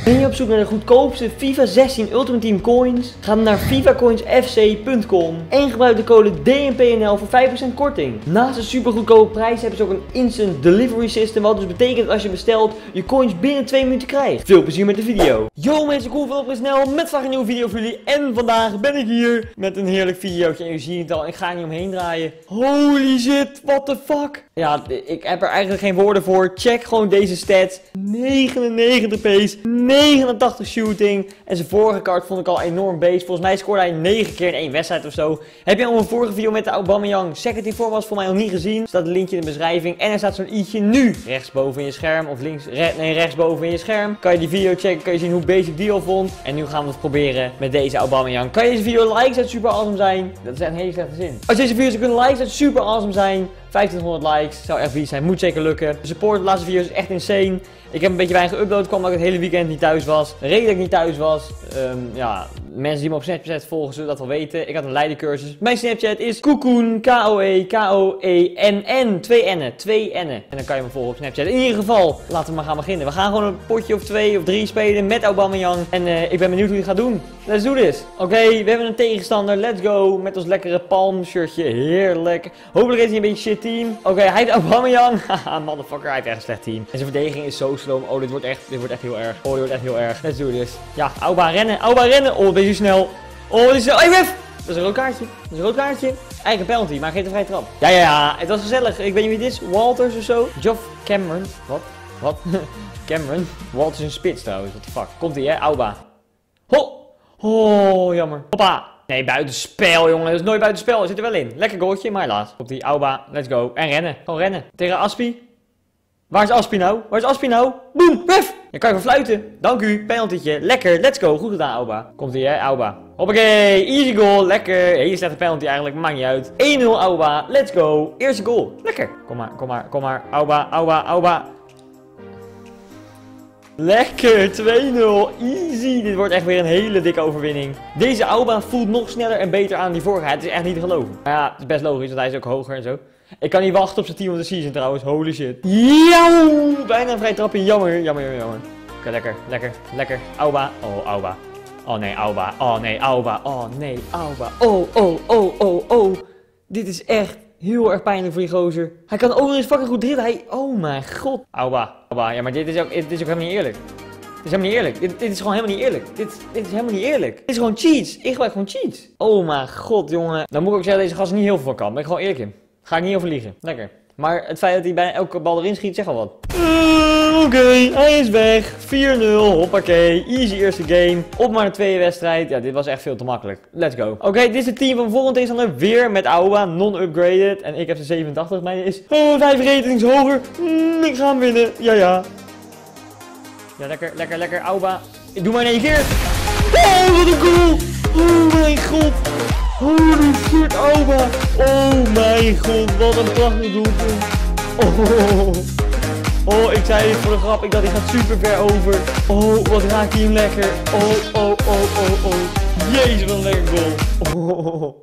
Ben je op zoek naar de goedkoopste FIFA 16 Ultimate Team coins? Ga dan naar fifacoinsfc.com en gebruik de code DNPNL voor 5% korting. Naast de super goedkope prijs hebben ze ook een instant delivery system, wat dus betekent dat als je bestelt, je coins binnen 2 minuten krijgt. Veel plezier met de video. Yo mensen, Koen van Oprisnel met vandaag een nieuwe video voor jullie. En vandaag ben ik hier met een heerlijk videootje. En u ziet het al, ik ga er niet omheen draaien. Holy shit, what the fuck? Ja, ik heb er eigenlijk geen woorden voor. Check gewoon deze stats. 99 pace, 89 shooting. En zijn vorige kaart vond ik al enorm base. Volgens mij scoorde hij 9 keer in 1 wedstrijd of zo. Heb je al een vorige video met de Aubameyang second team form was voor mij nog niet gezien? Staat een linkje in de beschrijving. En er staat zo'n i'tje nu rechtsboven in je scherm. Of rechtsboven in je scherm. Kan je die video checken, kan je zien hoe basic die al vond. En nu gaan we het proberen met deze Aubameyang. Kan je deze video liken, zou het super awesome zijn. Dat is echt een hele slechte zin. Als deze video zou kunnen liken, zou het super awesome zijn. 1500 likes, zou echt lief zijn, moet zeker lukken. De support de laatste video's is echt insane. Ik heb een beetje weinig geüpload, kwam omdat ik het hele weekend niet thuis was. De reden dat ik niet thuis was, ja, mensen die me op Snapchat volgen zullen dat wel weten. Ik had een leidencursus. Mijn Snapchat is Koekoen, K-O-E-K-O-E-N-N. 2 N'en, 2 N'en. En dan kan je me volgen op Snapchat. In ieder geval, laten we maar gaan beginnen. We gaan gewoon een potje of 2 of 3 spelen met Aubameyang. En ik ben benieuwd hoe hij gaat doen. Let's do this. Oké, we hebben een tegenstander. Let's go. Met ons lekkere palm shirtje. Heerlijk. Hopelijk heeft hij een beetje shit team. Oké, hij heeft Aubameyang. Haha, motherfucker. Hij heeft echt een slecht team. En zijn verdediging is zo slow. Oh, dit wordt echt heel erg. Oh, dit wordt echt heel erg. Let's do this. Ja, Auba rennen. Auba rennen. Oh, deze is snel. Oh, dit is snel. Hey, ref! Dat is een rood kaartje. Dat is een rood kaartje. Eigen penalty, maar geeft een vrije trap. Ja. Het was gezellig. Ik weet niet wie dit is. Walters of zo. Geoff Cameron. Wat? Cameron. Walters is een spits trouwens. What the fuck. Komt ie, hè? Auba. Ho! Oh, jammer. Hoppa. Nee, buitenspel, jongen. Dat is nooit buitenspel. Hij zit er wel in. Lekker goaltje, maar helaas. Op die Auba. Let's go. En rennen. Gewoon rennen. Tegen Aspi. Waar is Aspi nou? Boom, ref! Dan kan je van fluiten. Dank u, penaltytje. Lekker, let's go. Goed gedaan, Auba. Komt ie, hè, Auba. Hoppakee, easy goal. Lekker. Hele slechte penalty eigenlijk, maakt niet uit. 1-0 Auba, let's go. Eerste goal. Lekker. Kom maar. Auba. Lekker, 2-0. Easy. Dit wordt echt weer een hele dikke overwinning. Deze Auba voelt nog sneller en beter aan dan die vorige. Het is echt niet te geloven. Maar ja, het is best logisch, want hij is ook hoger en zo. Ik kan niet wachten op zijn team of de season trouwens. Holy shit. Jouw! Bijna een vrij trapje. Jammer. Oké, lekker. Auba. Oh, Auba. Oh nee, Auba. Oh. Dit is echt heel erg pijnlijk voor die gozer. Hij kan ook nog eens fucking goed dribbelen. Oh mijn god. Auba. Ja, maar dit is ook helemaal niet eerlijk. Dit is gewoon helemaal niet eerlijk. Dit is helemaal niet eerlijk. Dit is gewoon cheats. Ik gebruik gewoon cheats. Oh mijn god, jongen. Dan moet ik ook zeggen, deze gast er niet heel veel van kan. Ben ik gewoon eerlijk in. Ga ik niet over liegen. Lekker. Maar het feit dat hij bij elke bal erin schiet, zegt al wat. Oké, hij is weg. 4-0. Hoppakee. Easy eerste game. Op maar een tweede wedstrijd. Ja, dit was echt veel te makkelijk. Let's go. Oké, dit is het team van volgende tegenstander. Weer met Auba. Non-upgraded. En ik heb de 87. Mijn is 5 ratings hoger. Ik ga hem winnen. Ja. Ja, lekker. Auba. Ik doe maar in 1 keer. Oh, wat een goal. Oh mijn god. Holy shit, Auba. Oh mijn god, wat een prachtig doelpunt. Oh, ik zei het voor de grap. Ik dacht, hij gaat super ver over. Oh, wat raakt hij hem lekker. Oh. Jezus, wat een lekker goal.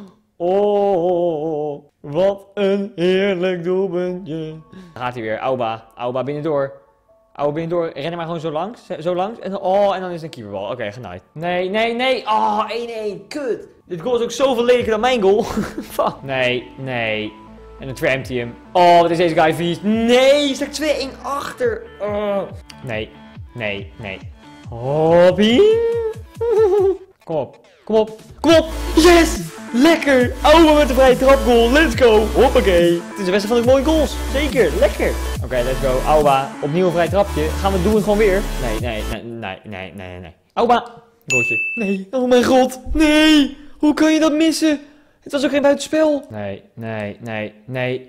Oh, wat een heerlijk doelpuntje. Dan gaat hij weer, Auba binnendoor. Rennen maar gewoon zo langs. En dan is het een keeperbal. Oké, genaaid. Nee. Oh, 1-1. Kut. Dit goal is ook zoveel lelijker dan mijn goal. Fuck. Nee. En dan tramt hij hem. Oh, wat is deze guy vies. Nee, je staat 2-1 achter. Nee. Hoppie. Kom op. Yes. Lekker. Auba met de vrije trapgoal. Let's go. Hoppakee. Het is de beste van de mooie goals. Zeker. Lekker. Oké, let's go. Auba. Opnieuw een vrij trapje. Doen we het gewoon weer? Nee. Auba. Goaltje. Nee. Oh mijn god. Nee. Hoe kan je dat missen? Het was ook geen buitenspel. Nee.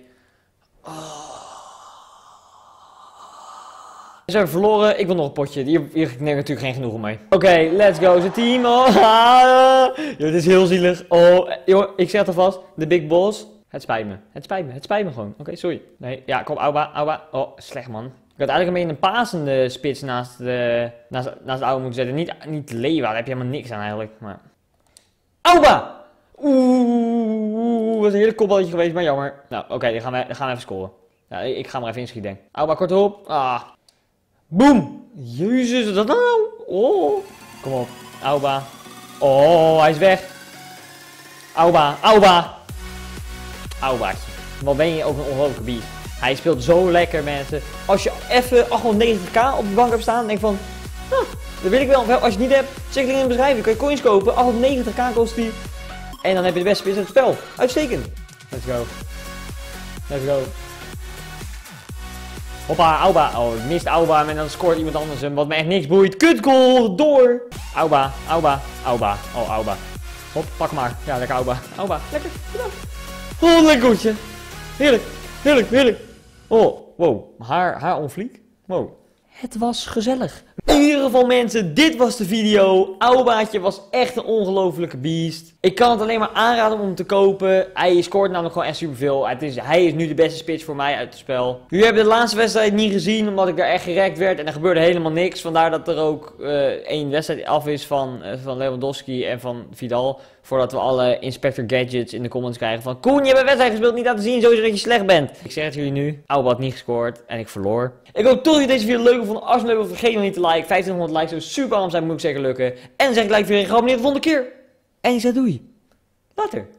Ze hebben verloren. Ik wil nog een potje. Hier heb ik natuurlijk geen genoegen mee. Oké, let's go. Zijn team. Dit is heel zielig. Joh, ik zeg het alvast. De big boss. Het spijt me gewoon. Oké, sorry. Nee, ja, kom, Auba. Oh, slecht man. Ik had eigenlijk een beetje een pasende spits naast de oude moeten zetten. Niet Leeuwen, daar heb je helemaal niks aan eigenlijk. Maar... Auba! Was een heerlijk kopballetje geweest, maar jammer. Nou, oké, dan gaan we even scoren. Ja, ik ga maar even inschieten, denk ik. Auba, kort op. Boom. Jezus, wat is dat nou? Oh. Kom op. Auba. Oh, hij is weg. Auba. Aubaatje. Wat ben je ook een ongelofelijke beest. Hij speelt zo lekker, mensen. Als je even 890k op de bank hebt staan, denk van... dat wil ik wel. Als je het niet hebt, zeg het in de beschrijving. Kan je coins kopen. 890k kost die. En dan heb je de beste spits uit het spel. Uitstekend. Let's go. Hoppa, Auba. Oh, mist Auba en dan scoort iemand anders hem. Wat me echt niks boeit. Kut goal. Door. Auba. Oh, Auba. Hop, pak maar. Ja, lekker Auba. Lekker. Oh, lekker goedje. Heerlijk. Oh, wow. Haar on fleek. Wow. Het was gezellig. In ieder geval mensen, dit was de video. Aubaatje was echt een ongelofelijke beest. Ik kan het alleen maar aanraden om hem te kopen. Hij scoort namelijk gewoon echt superveel. Hij is nu de beste spits voor mij uit het spel. Jullie hebben de laatste wedstrijd niet gezien, omdat ik daar echt gerekt werd. En er gebeurde helemaal niks. Vandaar dat er ook één wedstrijd af is van Lewandowski en van Vidal. Voordat we alle Inspector Gadgets in de comments krijgen van... Koen, je hebt een wedstrijd gespeeld, niet laten zien sowieso dat je slecht bent. Ik zeg het jullie nu, Auba had niet gescoord en ik verloor. Ik hoop toch dat jullie deze video leuk vonden. Als je het leuk vond, vergeet nog niet te liken. 1500 likes zou super allemaal zijn, moet ik zeker lukken. En dan zeg ik like weer, geabonneerd de volgende keer. En ik zeg doei. Later.